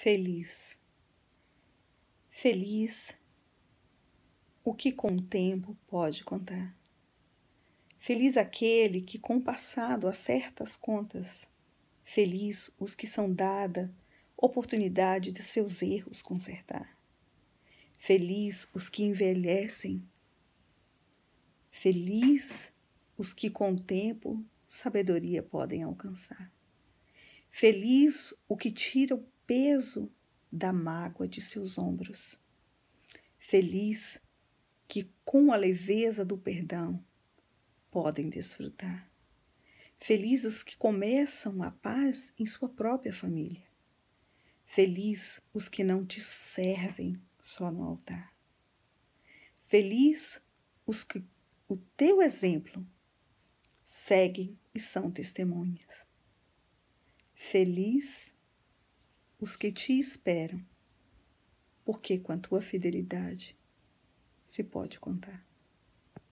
Feliz. Feliz o que com o tempo pode contar. Feliz aquele que com o passado acerta as contas. Feliz os que são dada oportunidade de seus erros consertar. Feliz os que envelhecem. Feliz os que com o tempo sabedoria podem alcançar. Feliz o que tira o peso da mágoa de seus ombros. Feliz que com a leveza do perdão podem desfrutar. Feliz os que começam a paz em sua própria família. Feliz os que não te servem só no altar. Feliz os que o teu exemplo seguem e são testemunhas. Feliz os que te esperam, porque com a tua fidelidade se pode contar.